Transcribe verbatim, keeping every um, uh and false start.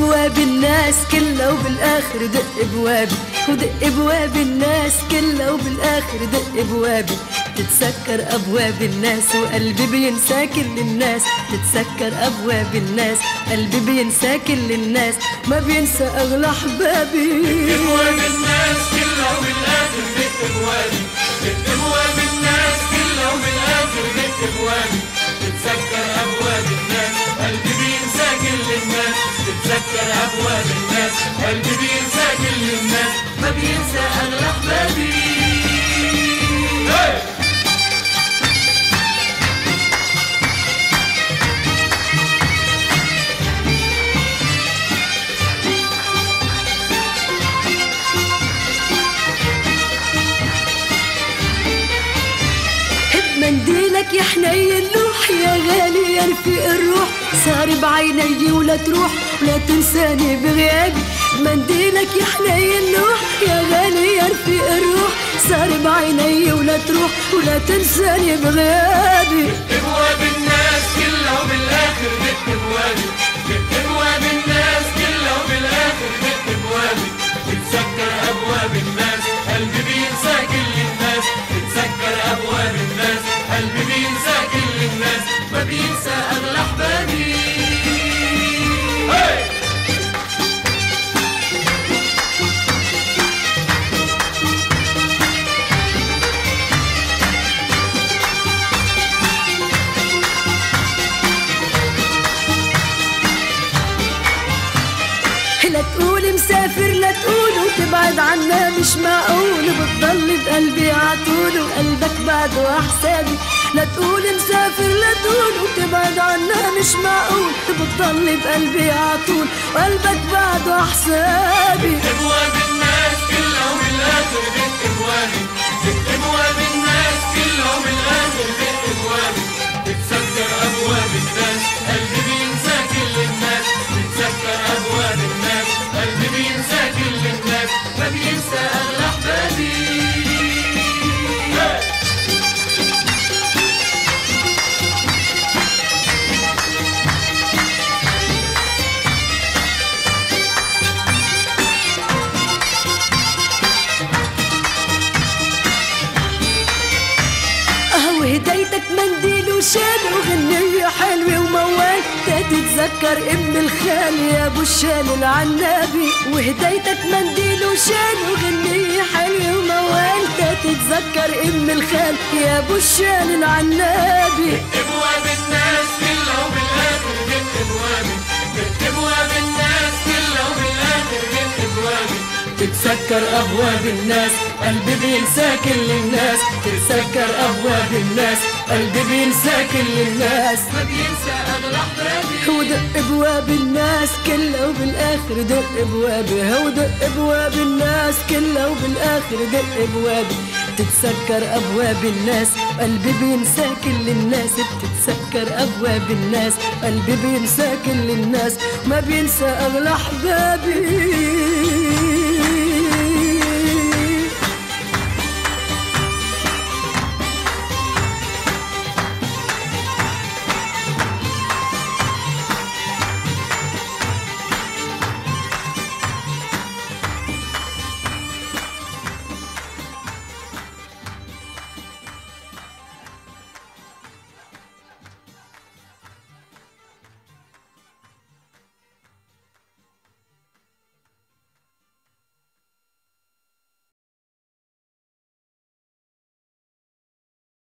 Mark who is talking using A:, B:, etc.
A: ابواب الناس كلها وبالاخر دق ابوابي، ودق ابواب الناس كلها وبالاخر دق ابوابي. تتسكر ابواب الناس وقلبي بينسى كل الناس، تتسكر ابواب الناس قلبي بينسى كل الناس، ما بينسى اغلى احبابي.
B: ابواب الناس كلها وبالاخر دق ابوابي، دق ابواب الناس كلها وبالاخر دق ابوابي. تتسكر ابواب الناس قلبي بينسى كل الناس، تتسكر ابواب الناس قلبي بينسى كل الناس، ما بينسى اغلى احبابي.
A: منديلك يا حنين لوح يا غالي يا رفيق الروح، صار بعيني ولا تروح ولا تنساني بغيابي. منديلك يا حنين لوح يا غالي يا رفيق الروح، صار بعيني ولا تروح ولا تنساني بغيابي.
B: ابواب الناس كلها وبالاخر دق ابوابي، دق ابواب الناس كلها وبالاخر دق ابوابي. تتسكر ابواب الناس قلبي بينسى كل الناس، تتسكر ابواب الناس قلبي بينسى كل الناس، ما بينسى اغلى احبابي.
A: لا تقول مسافر لا تقول وتبعد عنا مش معقول، بتضل بقلبي عطول وقلبك بعده احسابي. لا تقول مسافر لا تقول وتبعد عنا مش معقول، بتضل بقلبي عطول وقلبك بعده احسابي.
B: ابواب الناس كلها وبالاخر دق ابوابي، دق ابواب الناس كلها وبالاخر دق ابوابي. تتسكر ابواب الناس قلبي بينسى كل الناس، تتسكر ابواب الناس قلبي بينسى كل الناس، ما بينسى اغلى احبابي.
A: وهديتك منديل وشال وغنية حلوة وموال، تتذكر ام الخال يا ابو الشال العنابي. وهديتك منديل وشال وغنية حلوة وموال، تتذكر ام الخال يا ابو الشال العنابي.
B: ابواب الناس كلها وبالاخر دق ابوابي، دق ابواب الناس كلها وبالاخر دق ابوابي.
A: تتسكر ابواب الناس قلبي بينسى كل الناس، تتسكر ابواب الناس قلبي بينسى كل الناس،
B: ما بينسى اغلى احبابي.
A: ودق ابواب الناس كلها وبالاخر دق ابوابي، ودق ابواب الناس كلها وبالاخر دق ابوابي. تتسكر ابواب الناس قلبي بينسى كل الناس، بتتسكر ابواب الناس قلبي بينسى كل الناس، ما بينسى اغلى احبابي.